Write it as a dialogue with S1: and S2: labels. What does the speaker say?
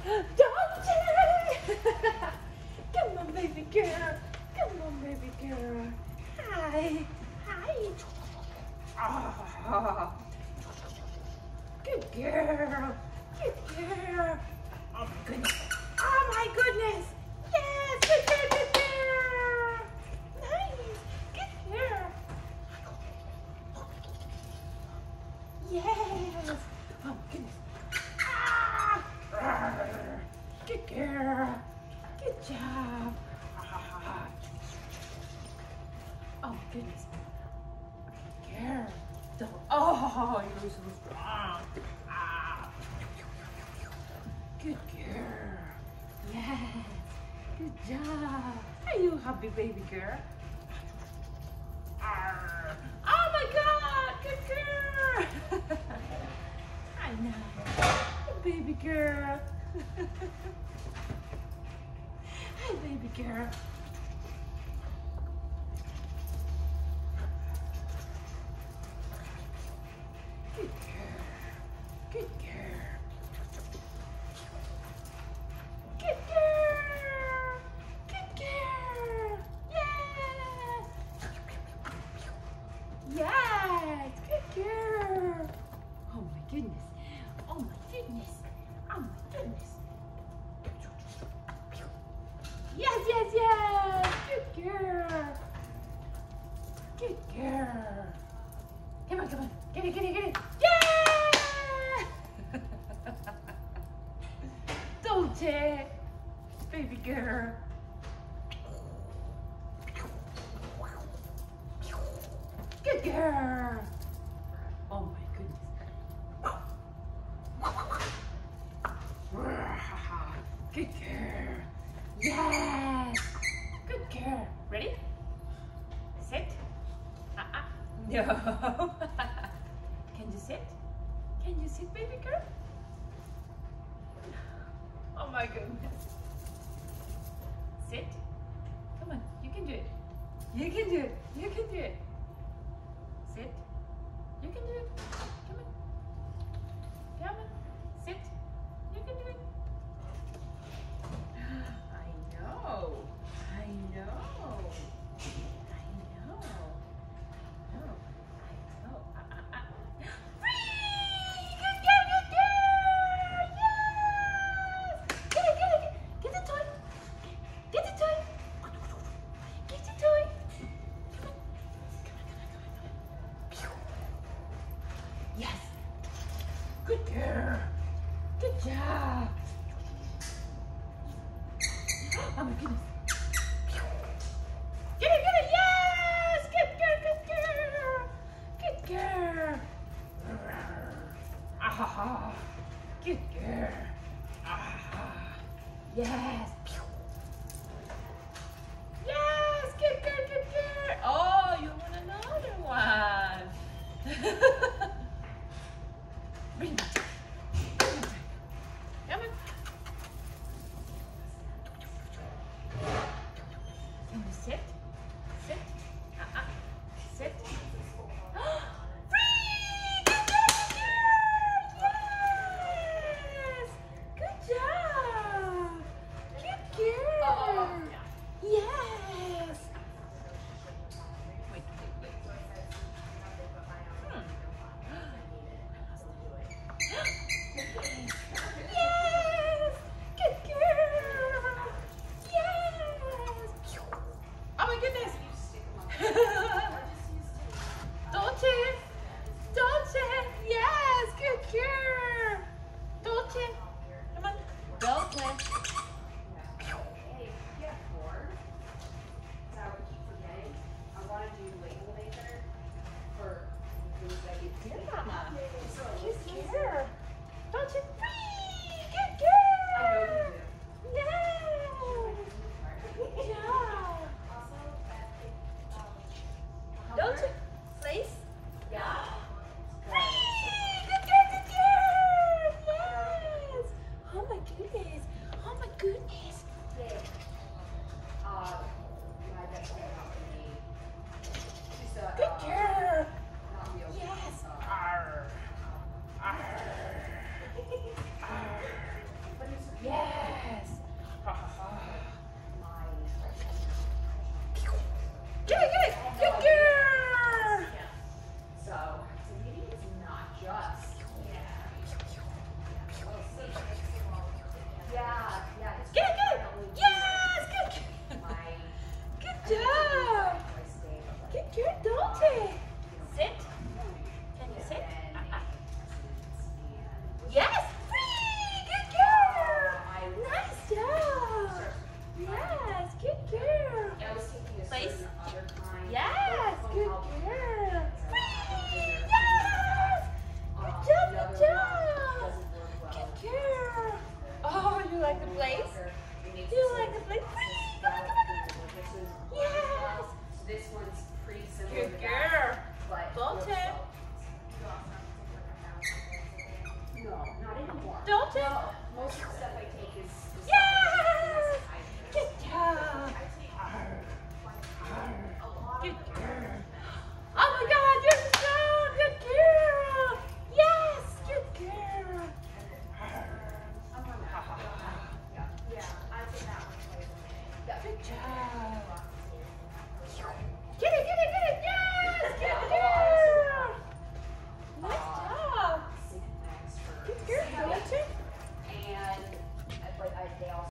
S1: Dante! Come on, baby girl. Come on, baby girl. Hi. Hi. Oh. Good girl. Good girl. Oh my goodness. Oh my goodness. Yes. Good girl. Good girl. Nice. Good girl. Yes. Oh my goodness. Good girl. Good job. Oh my goodness. Good girl. Oh, you're so strong. Good girl. Yes. Good job. Are you happy, baby girl? Oh my God. Good girl. I know. Good baby girl. Hi, baby girl. Good girl. Good girl. Good girl. Good girl. Yes. Yes. Good girl. Oh my goodness. Oh my goodness. Oh my goodness. Yes, yes, yes. Good girl. Good girl. Come on, come on. Get it, get it, get it. Yeah! Don't it? Baby girl. Good girl. Oh my goodness. Good girl. Yes. Good girl. Ready? Sit. No. Can you sit? Can you sit, baby girl? Oh my goodness. Sit. Come on, you can do it. You can do it. You can do it. Sit. You can do it. Come on. Come on. Sit. You can do it. I know. I know. I know. I know. I know. Free! Good girl, good girl! Yes! Get it, get it, get the toy. Get the toy. Get the toy. Come on. Come on. Yes. Good girl. Good job. Oh my goodness. Get it, get it. Yes. Good girl, good girl. Good girl. Ah, good girl. Ah, yes. Yes, good girl, good girl. Oh, you want another one. Bring it. Come on. Can you sit? Sit. Sit. Free! Good girl! Yes! Good job! Good you like the place? Do you like the place? Yes.
S2: This one's pretty similar.
S1: Good girl.
S2: But
S1: Dalton.
S2: no, not anymore.
S1: Dalton.
S2: No, most of the stuff I take is